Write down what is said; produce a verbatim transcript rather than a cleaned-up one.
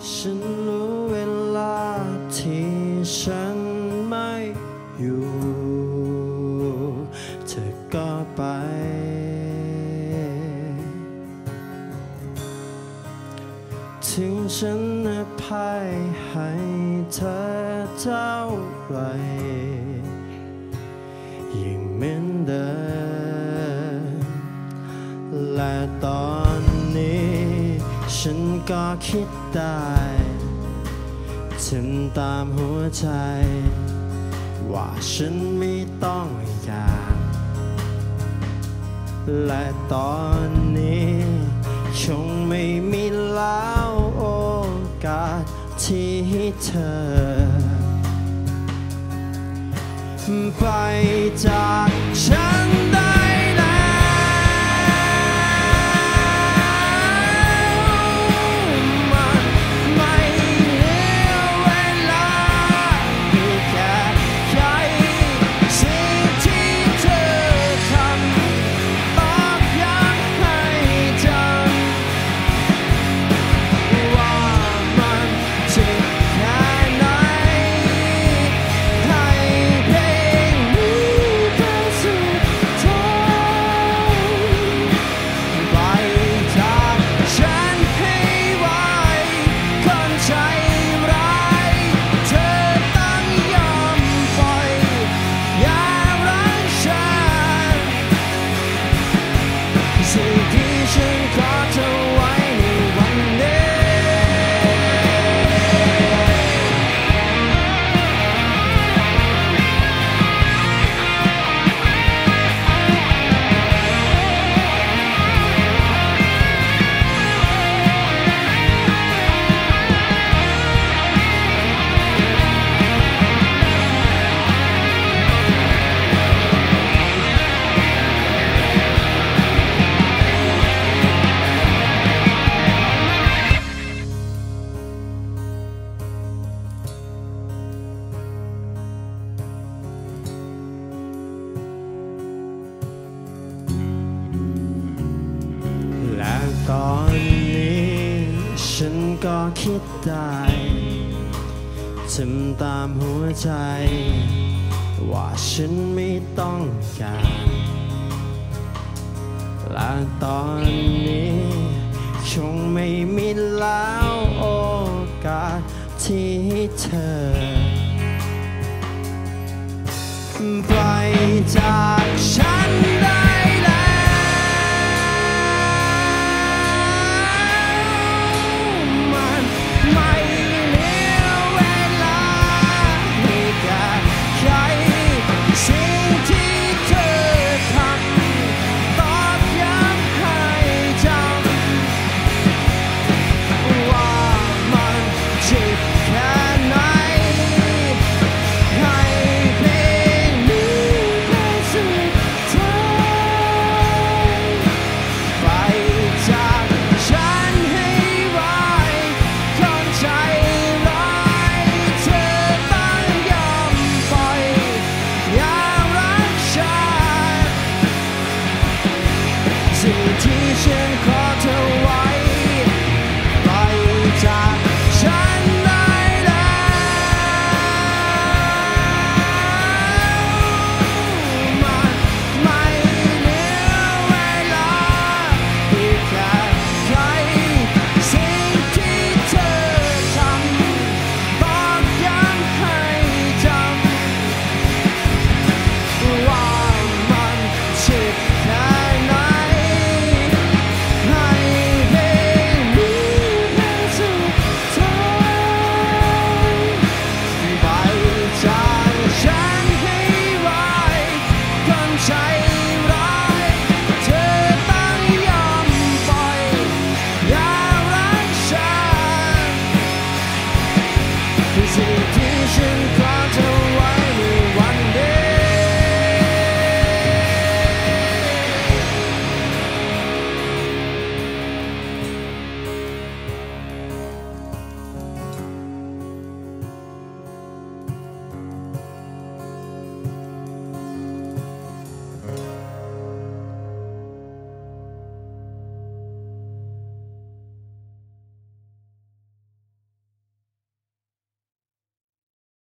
ฉันรู้เวลาที่ฉันไม่อยู่เธอก็ไปถึงฉันอภัยให้เธอเท่าไรยิ่งเหมือนเดิมและตอนนี้ฉันก็คิดได้ทำตามหัวใจว่าฉันไม่ต้องอยากและตอนนี้คงไม่มีแล้วโอกาสที่เธอไปจากฉันได้ตอนนี้ฉันก็คิดได้ทำตามหัวใจว่าฉันไม่ต้องการและตอนนี้คงไม่มีแล้วโอกาสที่เธอไปจากฉันได้